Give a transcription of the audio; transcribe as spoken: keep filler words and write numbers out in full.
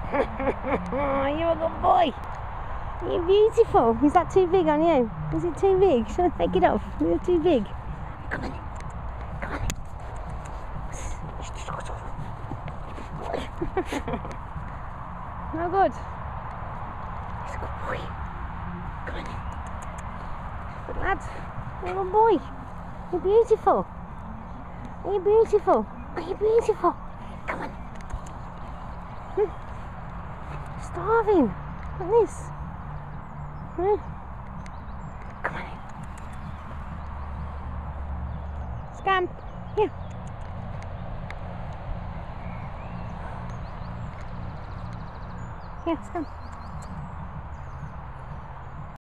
You're a good boy. You're beautiful. Is that too big on you? Is it too big? Shall I take it off? Is it too big? Come on. Come on. No good. He's a good boy. Come on. Good lad. You're a good boy. You're beautiful. Are you beautiful? Are you beautiful? Come on. Hmm. Starving. Like this. Hmm. Come on. Scamp. Here. Here, scamp.